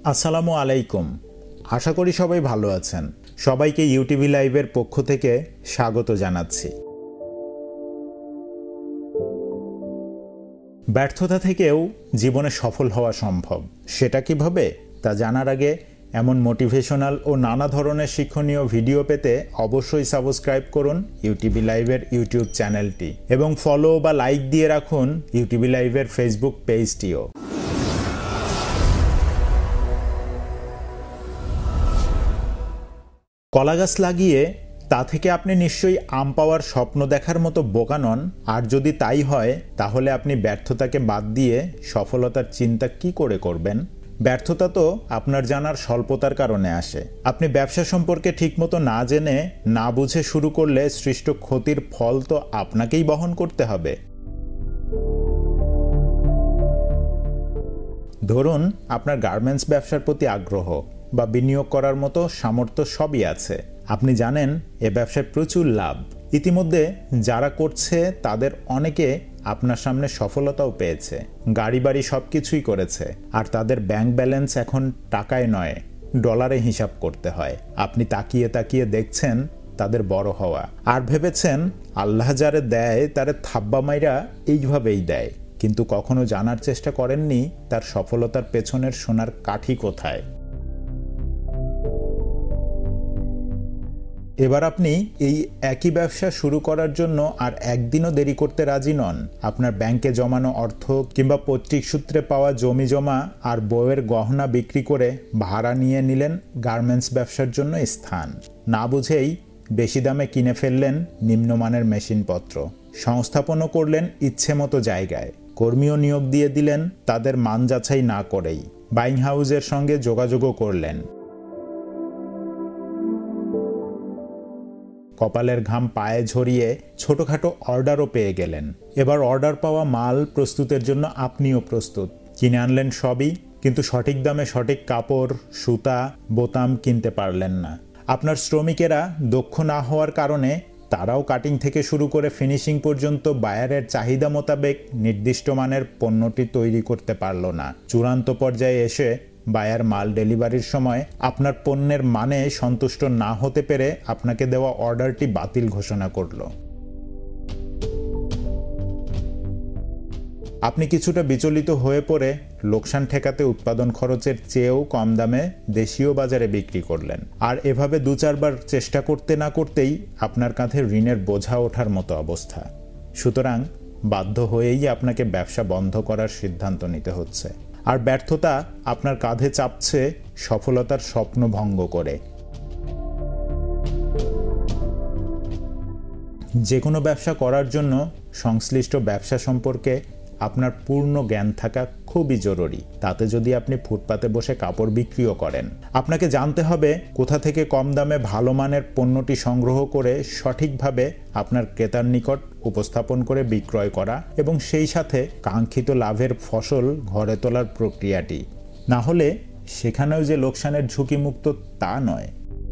আসসালামু আলাইকুম। আশা করি সবাই ভালো আছেন। সবাইকে ইউটিভি লাইভের পক্ষ থেকে স্বাগত জানাচ্ছি। ব্যর্থতা থেকেও জীবনে সফল হওয়া সম্ভব, সেটা কিভাবে তা জানার আগে এমন মোটিভেশনাল ও নানা ধরনের শিক্ষণীয় ভিডিও পেতে অবশ্যই সাবস্ক্রাইব করুন ইউটিভি লাইভের ইউটিউব চ্যানেলটি এবং ফলো বা লাইক দিয়ে রাখুন ইউটিভি লাইভের ফেসবুক পেজটিও। কলা গাছ লাগিয়ে তা থেকে আপনি নিশ্চয়ই আম পাওয়ার স্বপ্ন দেখার মতো বোকা নন। আর যদি তাই হয় তাহলে আপনি ব্যর্থতাকে বাদ দিয়ে সফলতার চিন্তা কি করে করবেন? ব্যর্থতা তো আপনার জানার স্বল্পতার কারণে আসে। আপনি ব্যবসা সম্পর্কে ঠিকমতো না জেনে না বুঝে শুরু করলে সৃষ্ট ক্ষতির ফল তো আপনাকেই বহন করতে হবে। ধরুন আপনার গার্মেন্টস ব্যবসার প্রতি আগ্রহ বা বিনিয়োগ করার মতো সামর্থ্য সবই আছে। আপনি জানেন এ ব্যবসায় প্রচুর লাভ। ইতিমধ্যে যারা করছে তাদের অনেকে আপনার সামনে সফলতাও পেয়েছে, গাড়ি বাড়ি সব কিছুই করেছে, আর তাদের ব্যাংক ব্যালেন্স এখন টাকায় নয় ডলারে হিসাব করতে হয়। আপনি তাকিয়ে তাকিয়ে দেখছেন তাদের বড় হওয়া আর ভেবেছেন আল্লাহ যারে দেয় তারে থাব্বা মাইরা এইভাবেই দেয়, কিন্তু কখনো জানার চেষ্টা করেননি তার সফলতার পেছনের সোনার কাঠি কোথায়। এবার আপনি এই একই ব্যবসা শুরু করার জন্য আর একদিনও দেরি করতে রাজি নন। আপনার ব্যাংকে জমানো অর্থ কিংবা পৈতৃক সূত্রে পাওয়া জমি জমা আর বউয়ের গহনা বিক্রি করে ভাড়া নিয়ে নিলেন গার্মেন্টস ব্যবসার জন্য স্থান। না বুঝেই বেশি দামে কিনে ফেললেন নিম্নমানের মেশিনপত্র, সংস্থাপনও করলেন ইচ্ছে মতো জায়গায়, কর্মীও নিয়োগ দিয়ে দিলেন তাদের মান যাচাই না করেই, বাইং হাউসের সঙ্গে যোগাযোগও করলেন। কপালের ঘাম পায়ে ঝরিয়ে ছোটখাটো অর্ডারও পেয়ে গেলেন। এবার অর্ডার পাওয়া মাল প্রস্তুতের জন্য আপনিও প্রস্তুত। কিনে আনলেন সবই, কিন্তু সঠিক দামে সঠিক কাপড়, সুতা, বোতাম কিনতে পারলেন না। আপনার শ্রমিকেরা দক্ষ না হওয়ার কারণে তারাও কাটিং থেকে শুরু করে ফিনিশিং পর্যন্ত বায়ারের চাহিদা মোতাবেক নির্দিষ্ট মানের পণ্যটি তৈরি করতে পারল না। চূড়ান্ত পর্যায়ে এসে বায়ার মাল ডেলিভারির সময় আপনার পণ্যের মানে সন্তুষ্ট না হতে পেরে আপনাকে দেওয়া অর্ডারটি বাতিল ঘোষণা করল। আপনি কিছুটা বিচলিত হয়ে পড়ে লোকসান ঠেকাতে উৎপাদন খরচের চেয়েও কম দামে দেশীয় বাজারে বিক্রি করলেন। আর এভাবে 2-4 বার চেষ্টা করতে না করতেই আপনার কাঁধে ঋণের বোঝা ওঠার মতো অবস্থা। সুতরাং বাধ্য হয়েই আপনাকে ব্যবসা বন্ধ করার সিদ্ধান্ত নিতে হচ্ছে। আর ব্যর্থতা আপনার কাঁধে চাপছে সফলতার স্বপ্ন ভঙ্গ করে। যে কোনো ব্যবসা করার জন্য সংশ্লিষ্ট ব্যবসা সম্পর্কে আপনার পূর্ণ জ্ঞান থাকা খুবই জরুরি। তাতে যদি আপনি ফুটপাতে বসে কাপড় বিক্রিও করেন, আপনাকে জানতে হবে কোথা থেকে কম দামে ভালো মানের পণ্যটি সংগ্রহ করে সঠিকভাবে আপনার ক্রেতার নিকট উপস্থাপন করে বিক্রয় করা এবং সেই সাথে কাঙ্ক্ষিত লাভের ফসল ঘরে তোলার প্রক্রিয়াটি। না হলে সেখানেও যে লোকসানের ঝুঁকিমুক্ত তা নয়।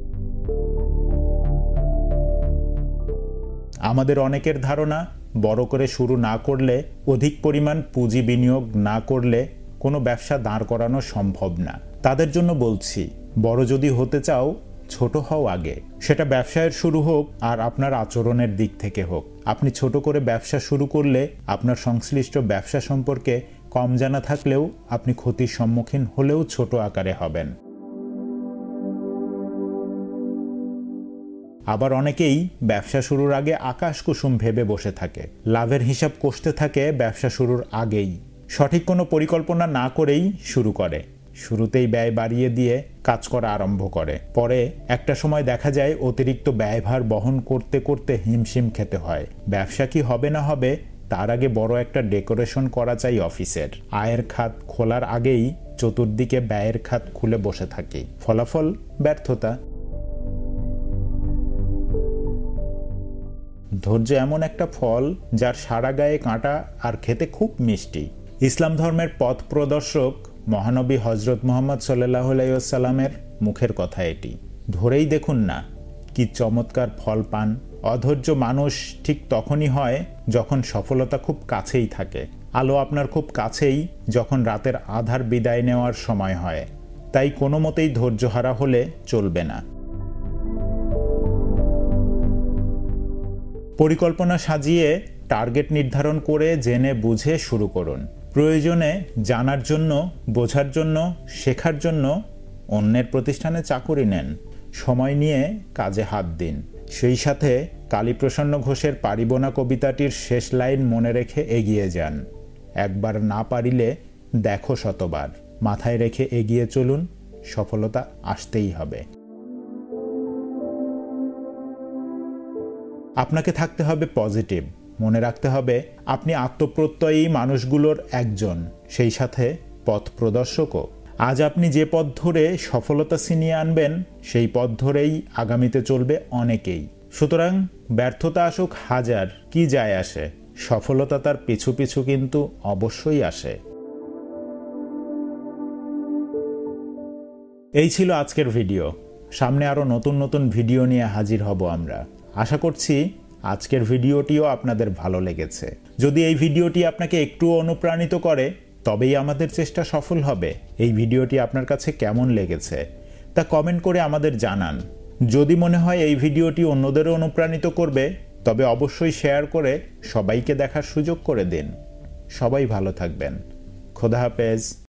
আমাদের অনেকের ধারণা বড় করে শুরু না করলে, অধিক পরিমাণ পুঁজি বিনিয়োগ না করলে কোনো ব্যবসা দাঁড় করানো সম্ভব না। তাদের জন্য বলছি, বড় যদি হতে চাও ছোট হও আগে। সেটা ব্যবসায়ের শুরু হোক আর আপনার আচরণের দিক থেকে হোক। আপনি ছোট করে ব্যবসা শুরু করলে আপনার সংশ্লিষ্ট ব্যবসা সম্পর্কে কম জানা থাকলেও আপনি ক্ষতির সম্মুখীন হলেও ছোট আকারে হবেন। আবার অনেকেই ব্যবসা শুরুর আগে আকাশ কুসুম ভেবে বসে থাকে, লাভের হিসাব কষতে থাকে ব্যবসা শুরুর আগেই। সঠিক কোনো পরিকল্পনা না করেই শুরু করে, শুরুতেই ব্যয় বাড়িয়ে দিয়ে কাজ করা আরম্ভ করে। পরে একটা সময় দেখা যায় অতিরিক্ত ব্যয়ভার বহন করতে করতে হিমশিম খেতে হয়। ব্যবসা কি হবে না হবে তার আগে বড় একটা ডেকোরেশন করা চাই অফিসের। আয়ের খাত খোলার আগেই চতুর্দিকে ব্যয়ের খাত খুলে বসে থাকি। ফলাফল ব্যর্থতা। ধৈর্য এমন একটা ফল যার সারা গায়ে কাঁটা আর খেতে খুব মিষ্টি। ইসলাম ধর্মের পথ প্রদর্শক মহানবী হজরত মুহাম্মদ সাল্লাল্লাহু আলাইহি ওয়াসাল্লামের মুখের কথা এটি। ধরেই দেখুন না কি চমৎকার ফল পান। অধৈর্য মানুষ ঠিক তখনই হয় যখন সফলতা খুব কাছেই থাকে। আলো আপনার খুব কাছেই যখন রাতের আধার বিদায় নেওয়ার সময় হয়। তাই কোনো মতেই ধৈর্যহারা হলে চলবে না। পরিকল্পনা সাজিয়ে টার্গেট নির্ধারণ করে জেনে বুঝে শুরু করুন। প্রয়োজনে জানার জন্য, বোঝার জন্য, শেখার জন্য অন্যের প্রতিষ্ঠানে চাকুরি নেন। সময় নিয়ে কাজে হাত দিন। সেই সাথে কালীপ্রসন্ন ঘোষের পারিব না কবিতাটির শেষ লাইন মনে রেখে এগিয়ে যান। একবার না পারিলে দেখো শতবার। মাথায় রেখে এগিয়ে চলুন, সফলতা আসতেই হবে। আপনাকে থাকতে হবে পজিটিভ। মনে রাখতে হবে আপনি আত্মপ্রত্যয়ী মানুষগুলোর একজন, সেই সাথে পথ প্রদর্শকও। আজ আপনি যে পথ ধরে সফলতা ছিনিয়ে আনবেন, সেই পথ ধরেই আগামীতে চলবে অনেকেই। সুতরাং ব্যর্থতা আসুক হাজার, কি যায় আসে, সফলতা তার পিছু পিছু কিন্তু অবশ্যই আসে। এই ছিল আজকের ভিডিও। সামনে আরও নতুন নতুন ভিডিও নিয়ে হাজির হব আমরা। আশা করছি আজকের ভিডিওটিও আপনাদের ভালো লেগেছে। যদি এই ভিডিওটি আপনাকে একটুও অনুপ্রাণিত করে, তবেই আমাদের চেষ্টা সফল হবে। এই ভিডিওটি আপনার কাছে কেমন লেগেছে তা কমেন্ট করে আমাদের জানান। যদি মনে হয় এই ভিডিওটি অন্যদেরও অনুপ্রাণিত করবে, তবে অবশ্যই শেয়ার করে সবাইকে দেখার সুযোগ করে দিন। সবাই ভালো থাকবেন। খোদা হাফেজ।